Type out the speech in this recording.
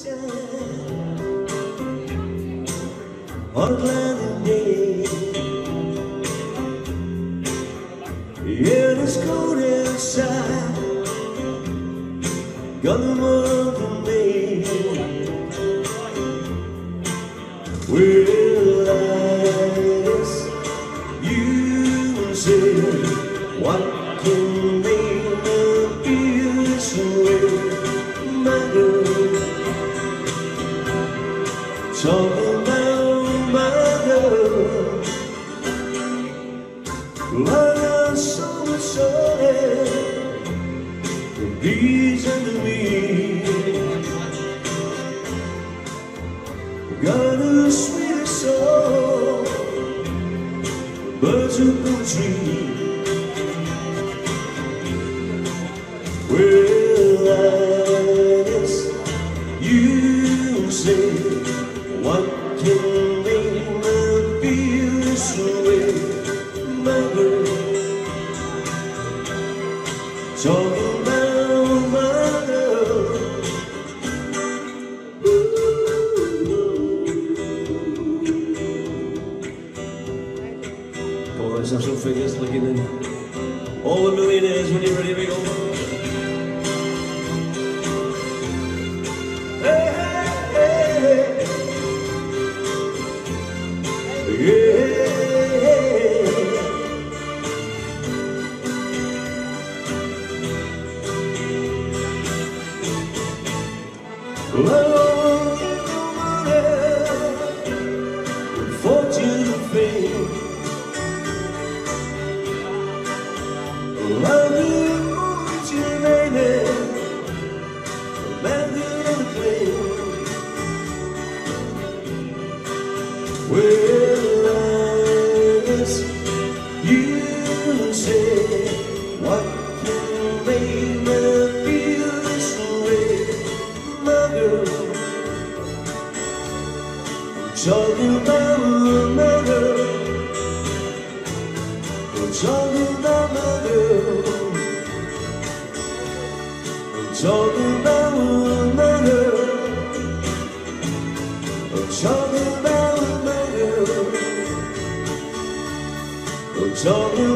on a cloudy day. Yeah, it's cold outside, got the month of May. Well, I guess you say, what can make me feel this way, my girl? Talking about my girl, like a summer sun, the breeze under me. Got a sweet soul, birds of the tree. Well, I guess you say, what can make me feel this way, my girl? Talking about my girl. Come on, let's have some fingers looking in. All the millionaires, when you're ready, we go. Love and fortune and fame. Love and fortune, baby, a man and a flame. Well, I guess you say, what can make me feel this way, my girl? Talking about my girl, talking about my girl, talking about my girl, talking about my girl, talking